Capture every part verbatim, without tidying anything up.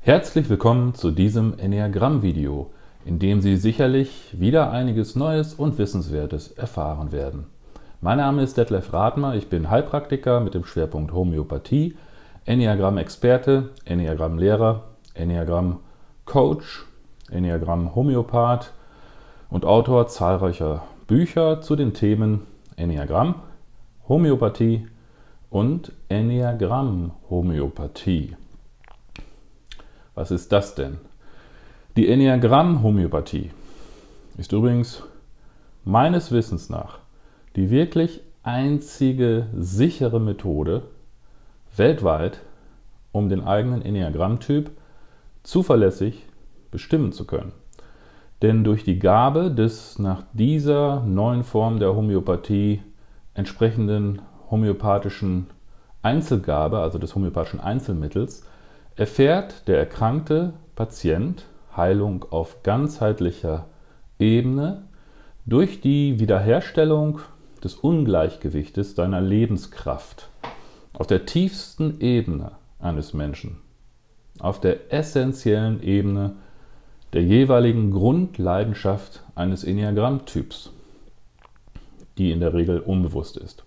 Herzlich willkommen zu diesem Enneagramm-Video, in dem Sie sicherlich wieder einiges Neues und Wissenswertes erfahren werden. Mein Name ist Detlef Rathmer, ich bin Heilpraktiker mit dem Schwerpunkt Homöopathie, Enneagramm-Experte, Enneagramm-Lehrer, Enneagramm-Coach, Enneagramm-Homöopath und Autor zahlreicher Bücher zu den Themen Enneagramm, Homöopathie und Enneagramm-Homöopathie. Was ist das denn? Die Enneagramm-Homöopathie ist übrigens meines Wissens nach die wirklich einzige sichere Methode weltweit, um den eigenen Enneagrammtyp zuverlässig bestimmen zu können. Denn durch die Gabe des nach dieser neuen Form der Homöopathie entsprechenden homöopathischen Einzelgabe, also des homöopathischen Einzelmittels, erfährt der erkrankte Patient Heilung auf ganzheitlicher Ebene durch die Wiederherstellung des Ungleichgewichtes seiner Lebenskraft auf der tiefsten Ebene eines Menschen, auf der essentiellen Ebene der jeweiligen Grundleidenschaft eines Enneagrammtyps, die in der Regel unbewusst ist.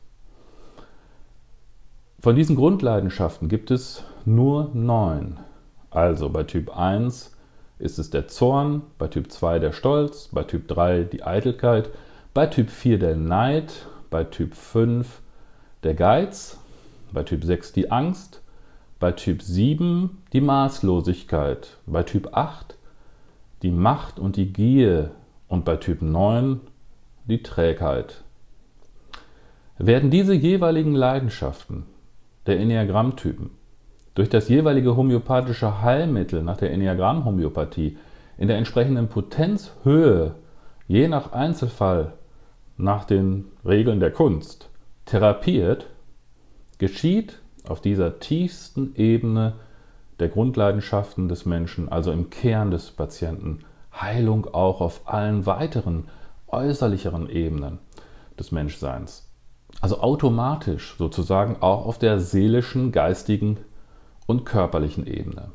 Von diesen Grundleidenschaften gibt es nur neun. Also bei Typ eins ist es der Zorn, bei Typ zwei der Stolz, bei Typ drei die Eitelkeit, bei Typ vier der Neid, bei Typ fünf der Geiz, bei Typ sechs die Angst, bei Typ sieben die Maßlosigkeit, bei Typ acht die Macht und die Gier und bei Typ neun die Trägheit. Werden diese jeweiligen Leidenschaften der Enneagrammtypen durch das jeweilige homöopathische Heilmittel nach der Enneagramm-Homöopathie in der entsprechenden Potenzhöhe, je nach Einzelfall nach den Regeln der Kunst, therapiert, geschieht auf dieser tiefsten Ebene der Grundleidenschaften des Menschen, also im Kern des Patienten, Heilung auch auf allen weiteren äußerlicheren Ebenen des Menschseins. Also automatisch sozusagen auch auf der seelischen, geistigen und körperlichen Ebene.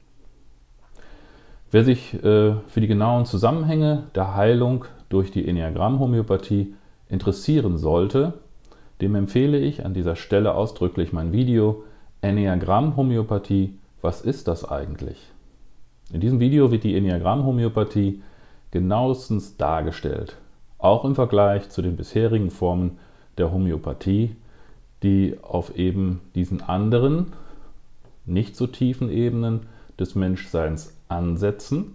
Wer sich äh, für die genauen Zusammenhänge der Heilung durch die Enneagramm-Homöopathie interessieren sollte, dem empfehle ich an dieser Stelle ausdrücklich mein Video Enneagramm-Homöopathie, was ist das eigentlich? In diesem Video wird die Enneagramm-Homöopathie genauestens dargestellt, auch im Vergleich zu den bisherigen Formen der Homöopathie, die auf eben diesen anderen, nicht so tiefen Ebenen des Menschseins ansetzen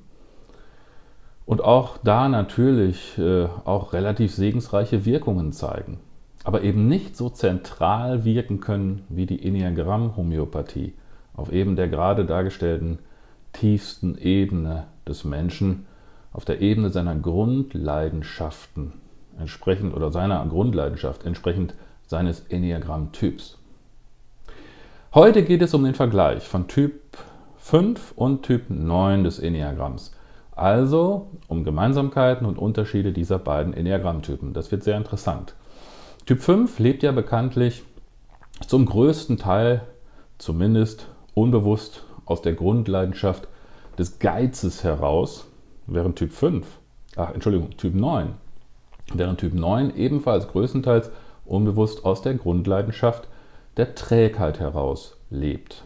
und auch da natürlich äh, auch relativ segensreiche Wirkungen zeigen, aber eben nicht so zentral wirken können wie die Enneagramm-Homöopathie auf eben der gerade dargestellten tiefsten Ebene des Menschen, auf der Ebene seiner Grundleidenschaften entsprechend oder seiner Grundleidenschaft entsprechend seines Enneagrammtyps. Heute geht es um den Vergleich von Typ fünf und Typ neun des Enneagramms, also um Gemeinsamkeiten und Unterschiede dieser beiden Enneagrammtypen. Das wird sehr interessant. Typ fünf lebt ja bekanntlich zum größten Teil, zumindest unbewusst, aus der Grundleidenschaft des Geizes heraus, während Typ fünf, ach Entschuldigung, Typ neun, während Typ neun ebenfalls größtenteils unbewusst aus der Grundleidenschaft der Trägheit heraus lebt.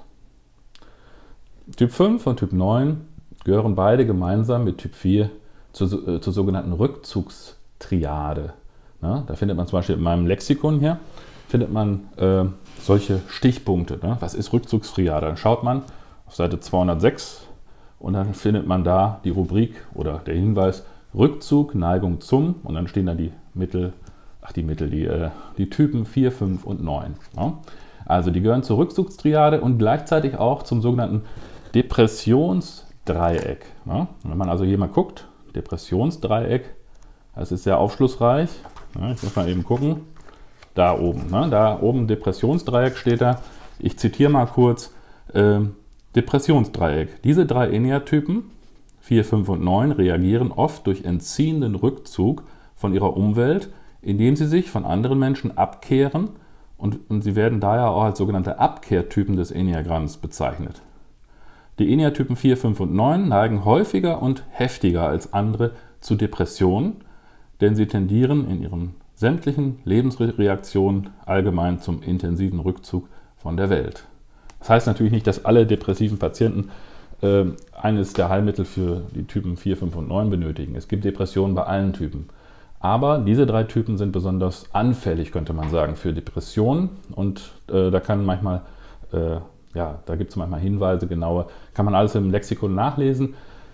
Typ fünf und Typ neun gehören beide gemeinsam mit Typ vier zur, äh, zur sogenannten Rückzugstriade. Na, da findet man zum Beispiel in meinem Lexikon hier, findet man äh, solche Stichpunkte. Ne? Was ist Rückzugstriade? Dann schaut man auf Seite zweihundertsechs und dann findet man da die Rubrik oder der Hinweis Rückzug, Neigung zum, und dann stehen da die Mittel, ach die Mittel, die, äh, die Typen vier, fünf und neun. Ja? Also die gehören zur Rückzugstriade und gleichzeitig auch zum sogenannten Depressionsdreieck. Ja? Wenn man also hier mal guckt, Depressionsdreieck, das ist sehr aufschlussreich. Ja, ich muss mal eben gucken. Da oben, ne? Da oben Depressionsdreieck steht da. Ich zitiere mal kurz. Äh, Depressionsdreieck. Diese drei Enneatypen, vier, fünf und neun, reagieren oft durch entziehenden Rückzug von ihrer Umwelt, indem sie sich von anderen Menschen abkehren und, und sie werden daher auch als sogenannte Abkehrtypen des Enneagramms bezeichnet. Die ENEA-Typen vier, fünf und neun neigen häufiger und heftiger als andere zu Depressionen, denn sie tendieren in ihren sämtlichen Lebensreaktionen allgemein zum intensiven Rückzug von der Welt. Das heißt natürlich nicht, dass alle depressiven Patienten äh, eines der Heilmittel für die Typen vier, fünf und neun benötigen. Es gibt Depressionen bei allen Typen. Aber diese drei Typen sind besonders anfällig, könnte man sagen, für Depressionen. Und äh, da kann manchmal, äh, ja, da gibt es manchmal Hinweise, genaue, kann man alles im Lexikon nachlesen.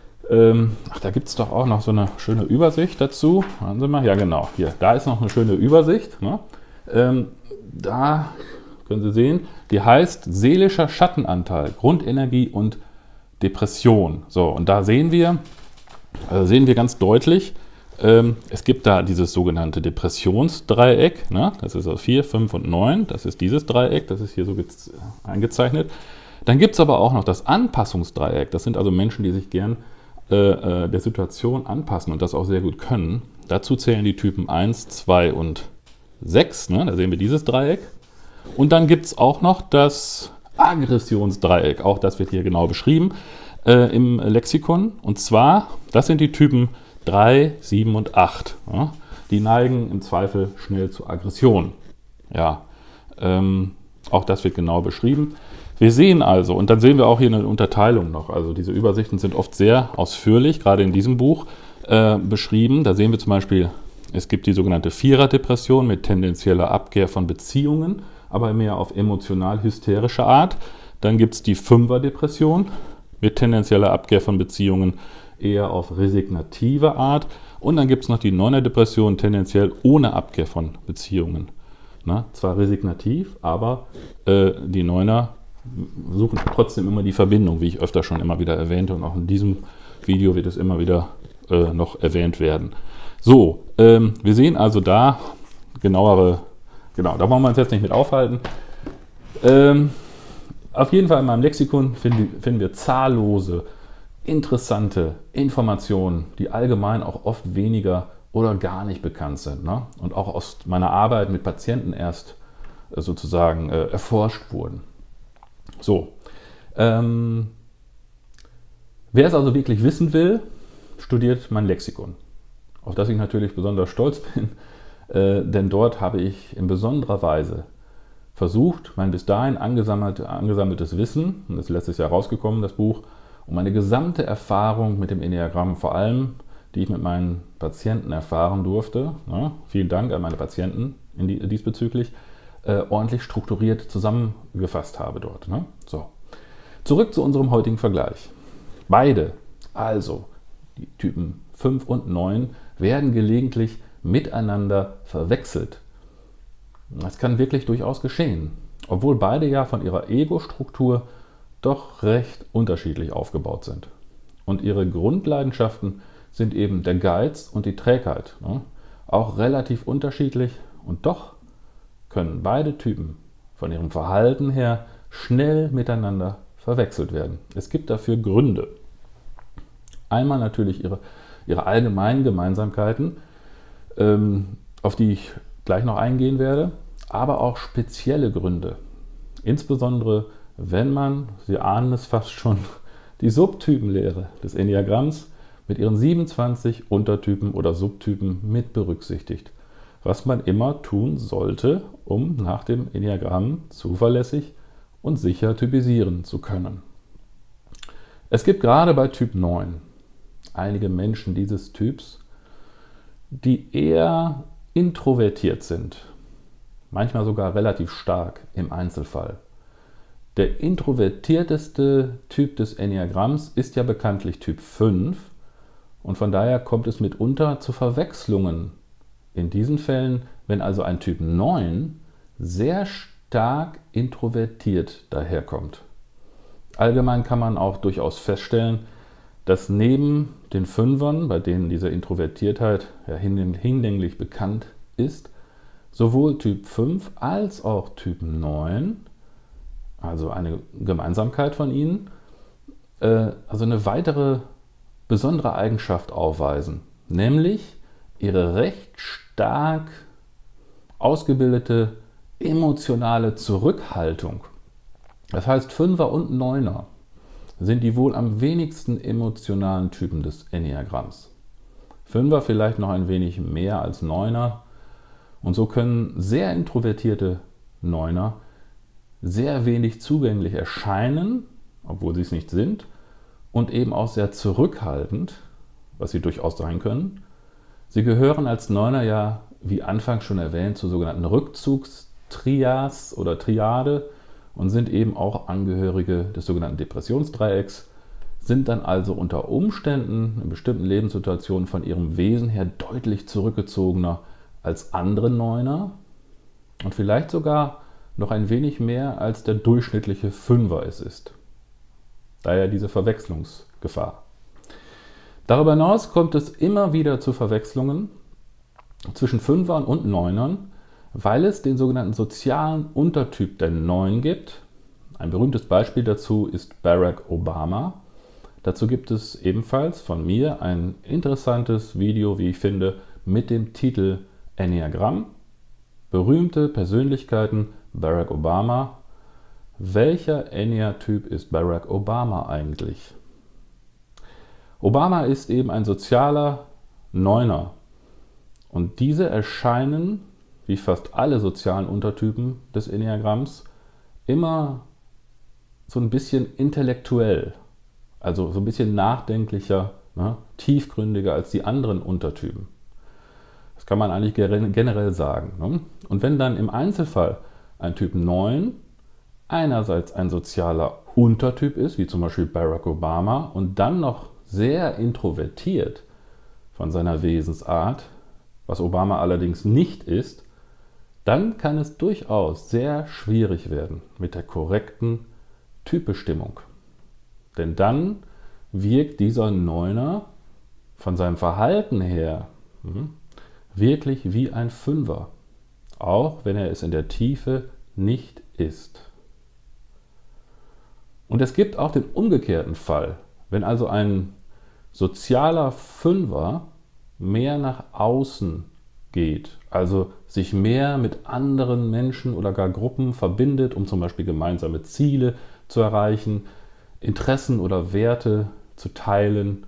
Ähm, ach, da gibt es doch auch noch so eine schöne Übersicht dazu. Warten Sie mal, ja genau, hier, da ist noch eine schöne Übersicht. Ne? Ähm, da können Sie sehen, die heißt seelischer Schattenanteil, Grundenergie und Depression. So, und da sehen wir, äh, sehen wir ganz deutlich, ähm, es gibt da dieses sogenannte Depressionsdreieck, ne? Das ist aus vier, fünf und neun, das ist dieses Dreieck, das ist hier so eingezeichnet. Dann gibt es aber auch noch das Anpassungsdreieck, das sind also Menschen, die sich gern äh, der Situation anpassen und das auch sehr gut können. Dazu zählen die Typen eins, zwei und sechs, ne? Da sehen wir dieses Dreieck. Und dann gibt es auch noch das Aggressionsdreieck, auch das wird hier genau beschrieben äh, im Lexikon. Und zwar, das sind die Typen drei, sieben und acht. Ja? Die neigen im Zweifel schnell zu Aggression. Ja, ähm, auch das wird genau beschrieben. Wir sehen also, und dann sehen wir auch hier eine Unterteilung noch, also diese Übersichten sind oft sehr ausführlich, gerade in diesem Buch äh, beschrieben. Da sehen wir zum Beispiel, es gibt die sogenannte Vierer-Depression mit tendenzieller Abkehr von Beziehungen, aber mehr auf emotional-hysterische Art. Dann gibt es die Fünfer-Depression mit tendenzieller Abkehr von Beziehungen eher auf resignative Art. Und dann gibt es noch die Neuner-Depression, tendenziell ohne Abkehr von Beziehungen. Na, zwar resignativ, aber äh, die Neuner suchen trotzdem immer die Verbindung, wie ich öfter schon immer wieder erwähnte. Und auch in diesem Video wird es immer wieder äh, noch erwähnt werden. So, ähm, wir sehen also da genauere, genau, da wollen wir uns jetzt nicht mit aufhalten. Ähm, auf jeden Fall in meinem Lexikon finden, finden wir zahllose, interessante Informationen, die allgemein auch oft weniger oder gar nicht bekannt sind, ne? Und auch aus meiner Arbeit mit Patienten erst äh, sozusagen äh, erforscht wurden. So, ähm, wer es also wirklich wissen will, studiert mein Lexikon, auf das ich natürlich besonders stolz bin, äh, denn dort habe ich in besonderer Weise versucht, mein bis dahin angesammelt, angesammeltes Wissen, und das ist letztes Jahr rausgekommen, das Buch, und meine gesamte Erfahrung mit dem Enneagramm, vor allem, die ich mit meinen Patienten erfahren durfte, ne, vielen Dank an meine Patienten in die, diesbezüglich, äh, ordentlich strukturiert zusammengefasst habe dort. Ne? So. Zurück zu unserem heutigen Vergleich. Beide, also die Typen fünf und neun, werden gelegentlich miteinander verwechselt. Das kann wirklich durchaus geschehen, obwohl beide ja von ihrer Ego-Struktur doch recht unterschiedlich aufgebaut sind. Und ihre Grundleidenschaften sind eben der Geiz und die Trägheit. Ne? Auch relativ unterschiedlich und doch können beide Typen von ihrem Verhalten her schnell miteinander verwechselt werden. Es gibt dafür Gründe. Einmal natürlich ihre, ihre allgemeinen Gemeinsamkeiten, ähm, auf die ich gleich noch eingehen werde, aber auch spezielle Gründe. Insbesondere wenn man, Sie ahnen es fast schon, die Subtypenlehre des Enneagramms mit ihren siebenundzwanzig Untertypen oder Subtypen mit berücksichtigt, was man immer tun sollte, um nach dem Enneagramm zuverlässig und sicher typisieren zu können. Es gibt gerade bei Typ neun einige Menschen dieses Typs, die eher introvertiert sind, manchmal sogar relativ stark im Einzelfall. Der introvertierteste Typ des Enneagramms ist ja bekanntlich Typ fünf und von daher kommt es mitunter zu Verwechslungen. In diesen Fällen, wenn also ein Typ neun sehr stark introvertiert daherkommt. Allgemein kann man auch durchaus feststellen, dass neben den Fünfern, bei denen diese Introvertiertheit ja hinlänglich bekannt ist, sowohl Typ fünf als auch Typ neun, also eine Gemeinsamkeit von ihnen, äh, also eine weitere besondere Eigenschaft aufweisen, nämlich ihre recht stark ausgebildete emotionale Zurückhaltung. Das heißt, Fünfer und Neuner sind die wohl am wenigsten emotionalen Typen des Enneagramms. Fünfer vielleicht noch ein wenig mehr als Neuner. Und so können sehr introvertierte Neuner sehr wenig zugänglich erscheinen, obwohl sie es nicht sind, und eben auch sehr zurückhaltend, was sie durchaus sein können. Sie gehören als Neuner ja, wie anfangs schon erwähnt, zur sogenannten Rückzugstrias oder Triade und sind eben auch Angehörige des sogenannten Depressionsdreiecks, sind dann also unter Umständen in bestimmten Lebenssituationen von ihrem Wesen her deutlich zurückgezogener als andere Neuner und vielleicht sogar noch ein wenig mehr als der durchschnittliche Fünfer es ist. Daher diese Verwechslungsgefahr. Darüber hinaus kommt es immer wieder zu Verwechslungen zwischen Fünfern und Neunern, weil es den sogenannten sozialen Untertyp der Neun gibt. Ein berühmtes Beispiel dazu ist Barack Obama. Dazu gibt es ebenfalls von mir ein interessantes Video, wie ich finde, mit dem Titel Enneagramm. Berühmte Persönlichkeiten Barack Obama. Welcher Ennea-Typ ist Barack Obama eigentlich? Obama ist eben ein sozialer Neuner. Und diese erscheinen, wie fast alle sozialen Untertypen des Enneagramms, immer so ein bisschen intellektuell. Also so ein bisschen nachdenklicher, ne, tiefgründiger als die anderen Untertypen. Das kann man eigentlich generell sagen. Ne? Und wenn dann im Einzelfall ein Typ neun einerseits ein sozialer Untertyp ist, wie zum Beispiel Barack Obama, und dann noch sehr introvertiert von seiner Wesensart, was Obama allerdings nicht ist, dann kann es durchaus sehr schwierig werden mit der korrekten Typbestimmung. Denn dann wirkt dieser Neuner von seinem Verhalten her hm, wirklich wie ein Fünfer, auch wenn er es in der Tiefe nicht ist. Und es gibt auch den umgekehrten Fall, wenn also ein sozialer Fünfer mehr nach außen geht, also sich mehr mit anderen Menschen oder gar Gruppen verbindet, um zum Beispiel gemeinsame Ziele zu erreichen, Interessen oder Werte zu teilen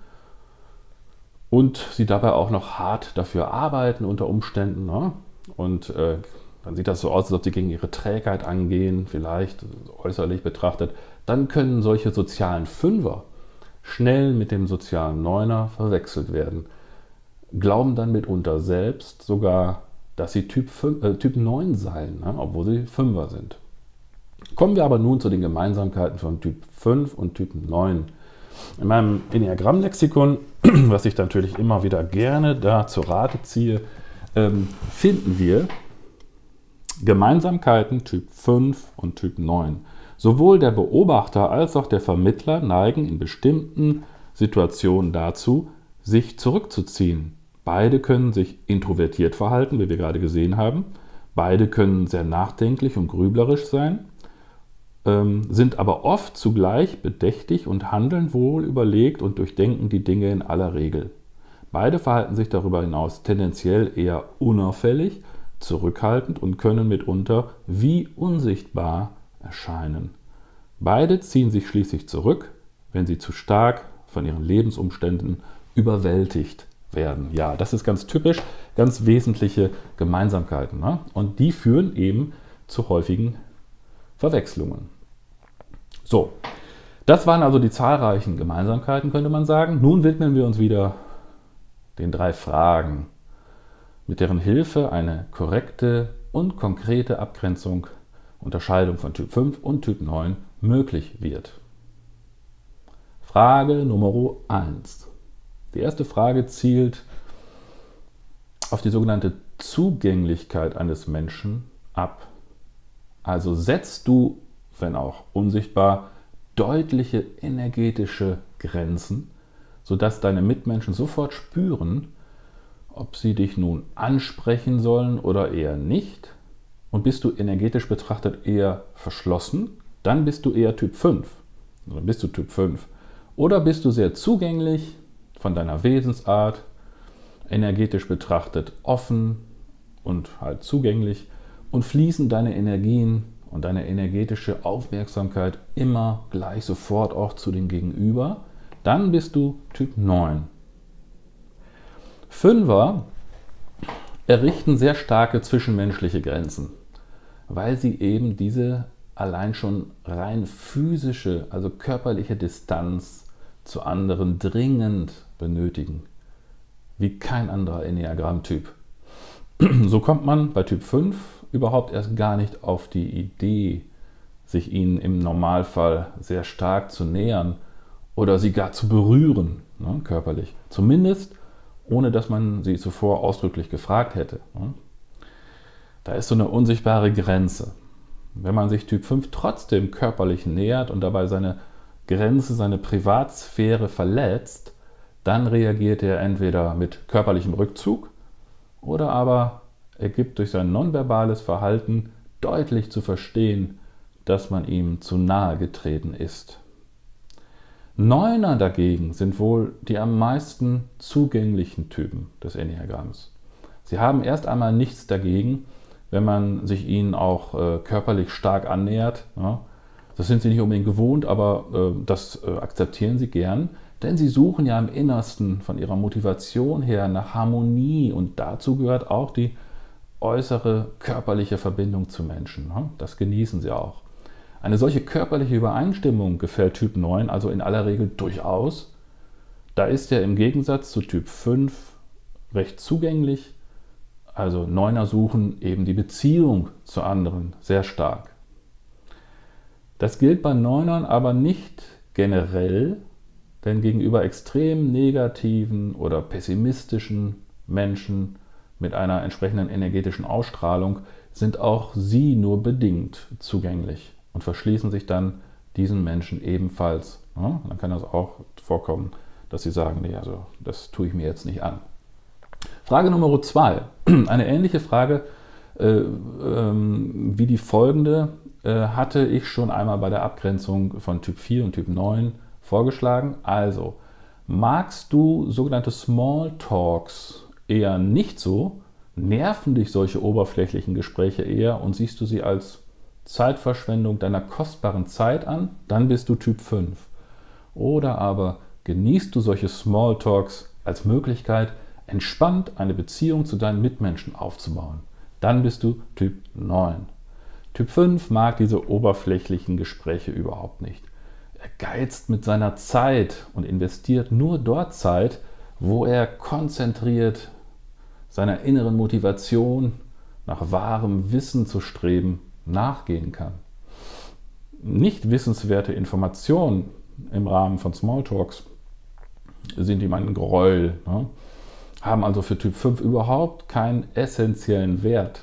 und sie dabei auch noch hart dafür arbeiten unter Umständen. Ne? Und äh, dann sieht das so aus, als ob sie gegen ihre Trägheit angehen, vielleicht äußerlich betrachtet. Dann können solche sozialen Fünfer schnell mit dem sozialen Neuner verwechselt werden. Glauben dann mitunter selbst sogar, dass sie Typ, fünf, äh, Typ neun seien, ne? Obwohl sie Fünfer sind. Kommen wir aber nun zu den Gemeinsamkeiten von Typ fünf und Typ neun. In meinem Enneagramm-Lexikon, was ich natürlich immer wieder gerne da zur Rate ziehe, ähm, finden wir Gemeinsamkeiten Typ fünf und Typ neun. Sowohl der Beobachter als auch der Vermittler neigen in bestimmten Situationen dazu, sich zurückzuziehen. Beide können sich introvertiert verhalten, wie wir gerade gesehen haben. Beide können sehr nachdenklich und grüblerisch sein, ähm, sind aber oft zugleich bedächtig und handeln wohl überlegt und durchdenken die Dinge in aller Regel. Beide verhalten sich darüber hinaus tendenziell eher unauffällig, zurückhaltend und können mitunter wie unsichtbar erscheinen. Beide ziehen sich schließlich zurück, wenn sie zu stark von ihren Lebensumständen überwältigt werden. Ja, das ist ganz typisch, ganz wesentliche Gemeinsamkeiten. Ne? Und die führen eben zu häufigen Verwechslungen. So, das waren also die zahlreichen Gemeinsamkeiten, könnte man sagen. Nun widmen wir uns wieder den drei Fragen, mit deren Hilfe eine korrekte und konkrete Abgrenzung, Unterscheidung von Typ fünf und Typ neun möglich wird. Frage Nummer eins. Die erste Frage zielt auf die sogenannte Zugänglichkeit eines Menschen ab. Also setzt du, wenn auch unsichtbar, deutliche energetische Grenzen, sodass deine Mitmenschen sofort spüren, ob sie dich nun ansprechen sollen oder eher nicht. Und bist du energetisch betrachtet eher verschlossen, dann bist du eher Typ fünf. Oder bist du Typ fünf. Oder bist du sehr zugänglich von deiner Wesensart, energetisch betrachtet offen und halt zugänglich und fließen deine Energien und deine energetische Aufmerksamkeit immer gleich sofort auch zu dem Gegenüber, dann bist du Typ neun. Fünfer errichten sehr starke zwischenmenschliche Grenzen, weil sie eben diese allein schon rein physische, also körperliche Distanz zu anderen dringend benötigen, wie kein anderer Enneagramm-Typ. So kommt man bei Typ fünf überhaupt erst gar nicht auf die Idee, sich ihnen im Normalfall sehr stark zu nähern oder sie gar zu berühren, ne, körperlich. Zumindest ohne dass man sie zuvor ausdrücklich gefragt hätte. Ne. Da ist so eine unsichtbare Grenze. Wenn man sich Typ fünf trotzdem körperlich nähert und dabei seine Grenze, seine Privatsphäre verletzt, dann reagiert er entweder mit körperlichem Rückzug oder aber er gibt durch sein nonverbales Verhalten deutlich zu verstehen, dass man ihm zu nahe getreten ist. Neuner dagegen sind wohl die am meisten zugänglichen Typen des Enneagramms. Sie haben erst einmal nichts dagegen, wenn man sich ihnen auch äh, körperlich stark annähert. Ja. Das sind sie nicht unbedingt gewohnt, aber äh, das äh, akzeptieren sie gern, denn sie suchen ja im Innersten von ihrer Motivation her nach Harmonie und dazu gehört auch die äußere körperliche Verbindung zu Menschen. Ja. Das genießen sie auch. Eine solche körperliche Übereinstimmung gefällt Typ neun also in aller Regel durchaus. Da ist er im Gegensatz zu Typ fünf recht zugänglich. Also Neuner suchen eben die Beziehung zu anderen sehr stark. Das gilt bei Neunern aber nicht generell, denn gegenüber extrem negativen oder pessimistischen Menschen mit einer entsprechenden energetischen Ausstrahlung sind auch sie nur bedingt zugänglich und verschließen sich dann diesen Menschen ebenfalls. Ja, dann kann das auch vorkommen, dass sie sagen, nee, also das tue ich mir jetzt nicht an. Frage Nummer zwei. Eine ähnliche Frage äh, ähm, wie die folgende äh, hatte ich schon einmal bei der Abgrenzung von Typ vier und Typ neun vorgeschlagen. Also, magst du sogenannte Smalltalks eher nicht so? Nerven dich solche oberflächlichen Gespräche eher und siehst du sie als Zeitverschwendung deiner kostbaren Zeit an? Dann bist du Typ fünf. Oder aber genießt du solche Smalltalks als Möglichkeit, entspannt eine Beziehung zu deinen Mitmenschen aufzubauen? Dann bist du Typ neun. Typ fünf mag diese oberflächlichen Gespräche überhaupt nicht. Er geizt mit seiner Zeit und investiert nur dort Zeit, wo er konzentriert seiner inneren Motivation nach wahrem Wissen zu streben nachgehen kann. Nicht wissenswerte Informationen im Rahmen von Smalltalks sind ihm ein Gräuel, ne? Haben also für Typ fünf überhaupt keinen essentiellen Wert.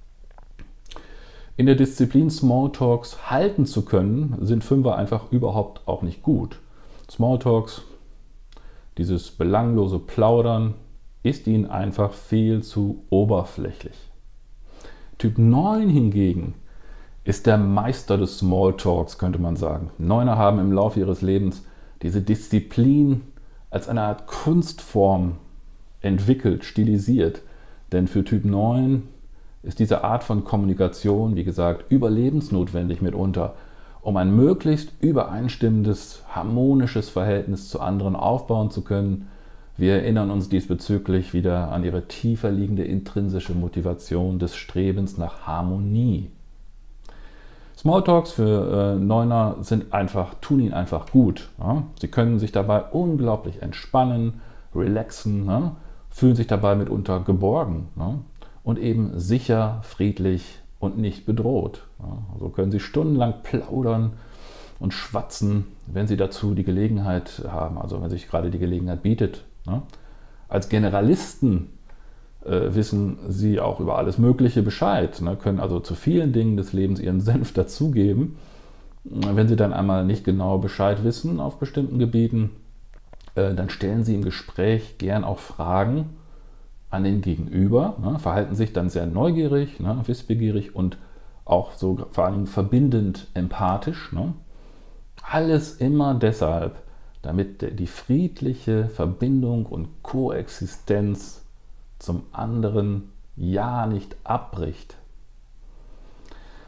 In der Disziplin Smalltalks halten zu können, sind Fünfer einfach überhaupt auch nicht gut. Smalltalks, dieses belanglose Plaudern, ist ihnen einfach viel zu oberflächlich. Typ neun hingegen ist der Meister des Smalltalks, könnte man sagen. Neuner haben im Laufe ihres Lebens diese Disziplin als eine Art Kunstform entwickelt, stilisiert. Denn für Typ neun ist diese Art von Kommunikation, wie gesagt, überlebensnotwendig mitunter, um ein möglichst übereinstimmendes, harmonisches Verhältnis zu anderen aufbauen zu können. Wir erinnern uns diesbezüglich wieder an ihre tiefer liegende intrinsische Motivation des Strebens nach Harmonie. Smalltalks für äh, Neuner sind einfach, tun ihnen einfach gut. Ja? Sie können sich dabei unglaublich entspannen, relaxen, ja? Fühlen sich dabei mitunter geborgen, ja? Und eben sicher, friedlich und nicht bedroht. Ja? So können sie stundenlang plaudern und schwatzen, wenn sie dazu die Gelegenheit haben, also wenn sich gerade die Gelegenheit bietet. Ja? Als Generalisten äh, wissen sie auch über alles Mögliche Bescheid, ne? Können also zu vielen Dingen des Lebens ihren Senf dazugeben. Wenn sie dann einmal nicht genau Bescheid wissen auf bestimmten Gebieten, äh, dann stellen sie im Gespräch gern auch Fragen an den Gegenüber, ne? Verhalten sich dann sehr neugierig, ne? Wissbegierig und auch so vor allem verbindend empathisch. Ne? Alles immer deshalb, damit die friedliche Verbindung und Koexistenz zum anderen ja nicht abbricht.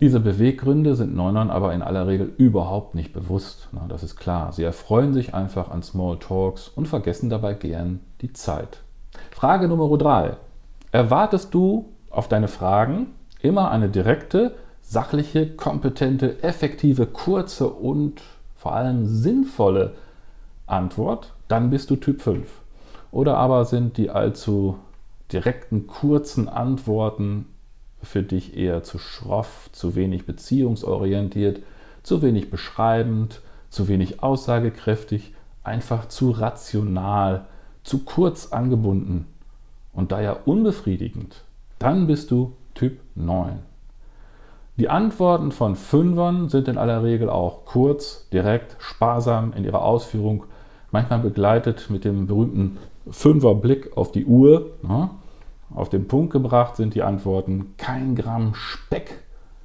Diese Beweggründe sind Neunern aber in aller Regel überhaupt nicht bewusst. Na, das ist klar. Sie erfreuen sich einfach an Smalltalks und vergessen dabei gern die Zeit. Frage Nummer drei. Erwartest du auf deine Fragen immer eine direkte, sachliche, kompetente, effektive, kurze und vor allem sinnvolle Antwort? Dann bist du Typ fünf. Oder aber sind die allzu direkten, kurzen Antworten für dich eher zu schroff, zu wenig beziehungsorientiert, zu wenig beschreibend, zu wenig aussagekräftig, einfach zu rational, zu kurz angebunden und daher unbefriedigend? Dann bist du Typ neun. Die Antworten von Fünfern sind in aller Regel auch kurz, direkt, sparsam in ihrer Ausführung, manchmal begleitet mit dem berühmten Fünferblick auf die Uhr. Ne? Auf den Punkt gebracht sind die Antworten kein Gramm Speck.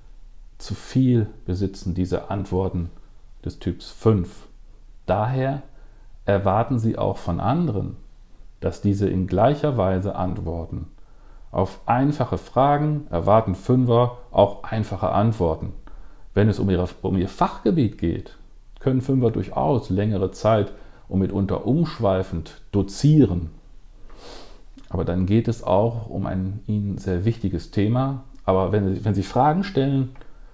Zu viel besitzen diese Antworten des Typs fünf. Daher erwarten sie auch von anderen, dass diese in gleicher Weise antworten. Auf einfache Fragen erwarten Fünfer auch einfache Antworten. Wenn es um, ihre, um ihr Fachgebiet geht, können Fünfer durchaus längere Zeit und mitunter umschweifend dozieren. Aber dann geht es auch um ein ihnen sehr wichtiges Thema. Aber wenn sie, wenn sie Fragen stellen,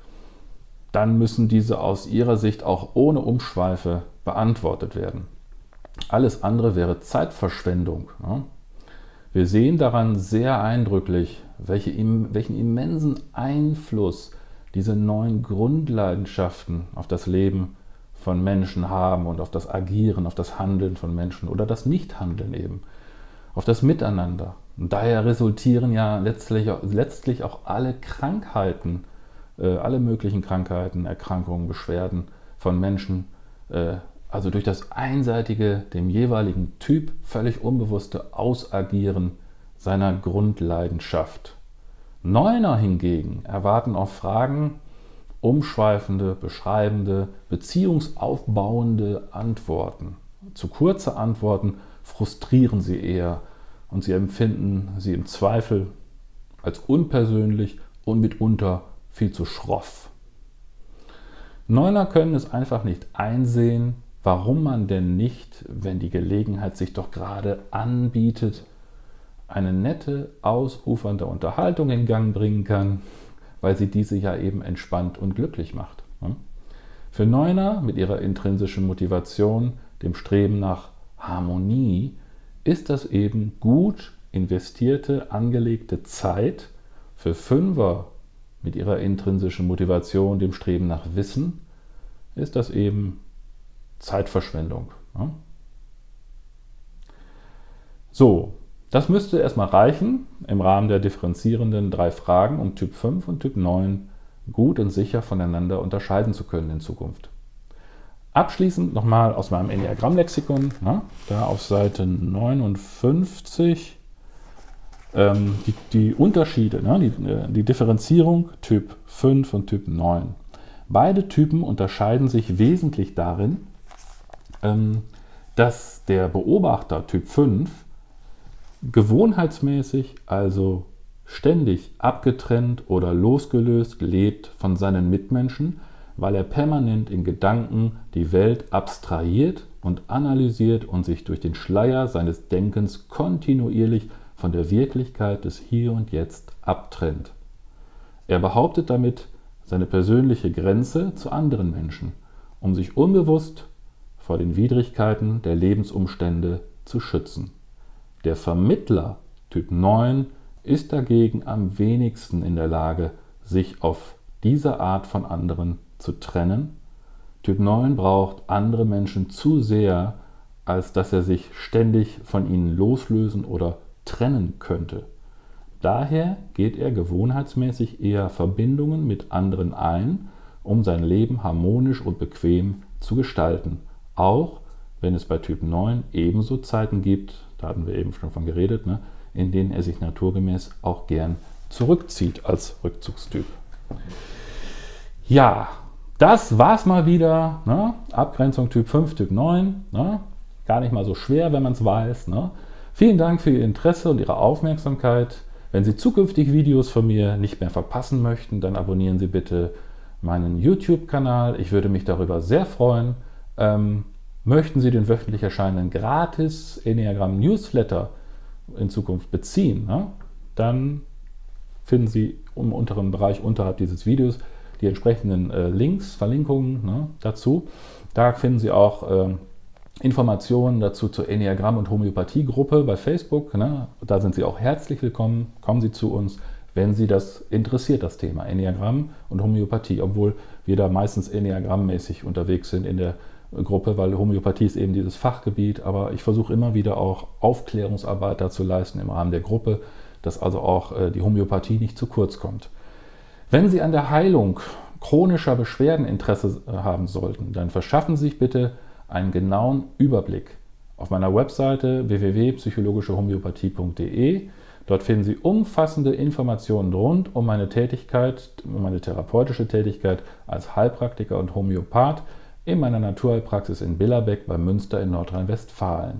dann müssen diese aus ihrer Sicht auch ohne Umschweife beantwortet werden. Alles andere wäre Zeitverschwendung. Ja? Wir sehen daran sehr eindrücklich, welche, welchen immensen Einfluss diese neuen Grundleidenschaften auf das Leben von Menschen haben und auf das Agieren, auf das Handeln von Menschen oder das Nichthandeln eben, auf das Miteinander. Und daher resultieren ja letztlich, letztlich auch alle Krankheiten, äh, alle möglichen Krankheiten, Erkrankungen, Beschwerden von Menschen, äh, also durch das einseitige, dem jeweiligen Typ völlig unbewusste Ausagieren seiner Grundleidenschaft. Neuner hingegen erwarten auf Fragen umschweifende, beschreibende, beziehungsaufbauende Antworten. Zu kurze Antworten frustrieren sie eher und sie empfinden sie im Zweifel als unpersönlich und mitunter viel zu schroff. Neuner können es einfach nicht einsehen, warum man denn nicht, wenn die Gelegenheit sich doch gerade anbietet, eine nette, ausufernde Unterhaltung in Gang bringen kann, weil sie diese ja eben entspannt und glücklich macht. Für Neuner mit ihrer intrinsischen Motivation, dem Streben nach Harmonie, ist das eben gut investierte, angelegte Zeit. Für Fünfer mit ihrer intrinsischen Motivation, dem Streben nach Wissen, ist das eben Zeitverschwendung. Ja? So, das müsste erstmal reichen im Rahmen der differenzierenden drei Fragen, um Typ fünf und Typ neun gut und sicher voneinander unterscheiden zu können in Zukunft. Abschließend nochmal aus meinem Enneagramm-Lexikon, ne, da auf Seite neunundfünfzig, ähm, die, die Unterschiede, ne, die, die Differenzierung Typ fünf und Typ neun. Beide Typen unterscheiden sich wesentlich darin, ähm, dass der Beobachter Typ fünf gewohnheitsmäßig, also ständig abgetrennt oder losgelöst lebt von seinen Mitmenschen, weil er permanent in Gedanken die Welt abstrahiert und analysiert und sich durch den Schleier seines Denkens kontinuierlich von der Wirklichkeit des Hier und Jetzt abtrennt. Er behauptet damit seine persönliche Grenze zu anderen Menschen, um sich unbewusst vor den Widrigkeiten der Lebensumstände zu schützen. Der Vermittler Typ neun ist dagegen am wenigsten in der Lage, sich auf diese Art von anderen zu trennen. Typ neun braucht andere Menschen zu sehr, als dass er sich ständig von ihnen loslösen oder trennen könnte. Daher geht er gewohnheitsmäßig eher Verbindungen mit anderen ein, um sein Leben harmonisch und bequem zu gestalten. Auch wenn es bei Typ neun ebenso Zeiten gibt, da hatten wir eben schon von geredet, ne, in denen er sich naturgemäß auch gern zurückzieht als Rückzugstyp. Ja, das war's mal wieder. Ne? Abgrenzung Typ fünf, Typ neun. Ne? Gar nicht mal so schwer, wenn man es weiß. Ne? Vielen Dank für Ihr Interesse und Ihre Aufmerksamkeit. Wenn Sie zukünftig Videos von mir nicht mehr verpassen möchten, dann abonnieren Sie bitte meinen YouTube-Kanal. Ich würde mich darüber sehr freuen. Ähm, möchten Sie den wöchentlich erscheinenden gratis Enneagramm-Newsletter in Zukunft beziehen, ne? Dann finden Sie im unteren Bereich unterhalb dieses Videos die entsprechenden äh, Links, Verlinkungen, ne, dazu. Da finden Sie auch äh, Informationen dazu zur Enneagramm- und Homöopathie-Gruppe bei Facebook. Ne? Da sind Sie auch herzlich willkommen. Kommen Sie zu uns, wenn Sie das interessiert, das Thema Enneagramm und Homöopathie, obwohl wir da meistens enneagrammmäßig unterwegs sind in der Gruppe, weil Homöopathie ist eben dieses Fachgebiet, aber ich versuche immer wieder auch Aufklärungsarbeit dazu leisten im Rahmen der Gruppe, dass also auch äh, die Homöopathie nicht zu kurz kommt. Wenn Sie an der Heilung chronischer Beschwerden Interesse haben sollten, dann verschaffen Sie sich bitte einen genauen Überblick auf meiner Webseite w w w punkt psychologische homöopathie punkt de. Dort finden Sie umfassende Informationen rund um meine Tätigkeit, um meine therapeutische Tätigkeit als Heilpraktiker und Homöopath in meiner Naturheilpraxis in Billerbeck bei Münster in Nordrhein-Westfalen.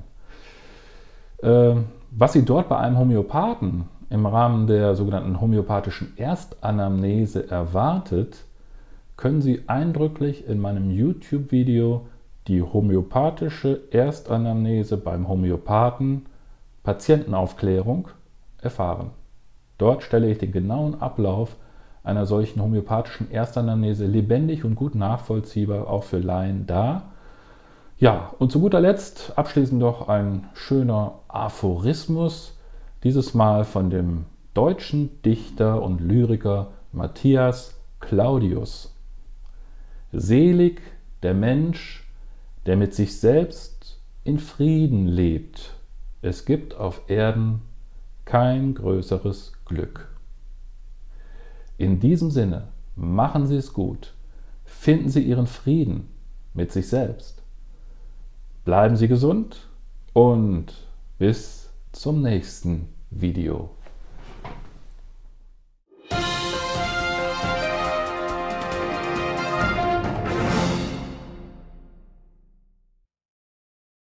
Äh, was Sie dort bei einem Homöopathen im Rahmen der sogenannten homöopathischen Erstanamnese erwartet, können Sie eindrücklich in meinem YouTube-Video die homöopathische Erstanamnese beim Homöopathen Patientenaufklärung erfahren. Dort stelle ich den genauen Ablauf einer solchen homöopathischen Erstanamnese lebendig und gut nachvollziehbar auch für Laien dar. Ja, und zu guter Letzt abschließend noch ein schöner Aphorismus, dieses Mal von dem deutschen Dichter und Lyriker Matthias Claudius. Selig der Mensch, der mit sich selbst in Frieden lebt. Es gibt auf Erden kein größeres Glück. In diesem Sinne, machen Sie es gut, finden Sie Ihren Frieden mit sich selbst. Bleiben Sie gesund und bis zum nächsten Video.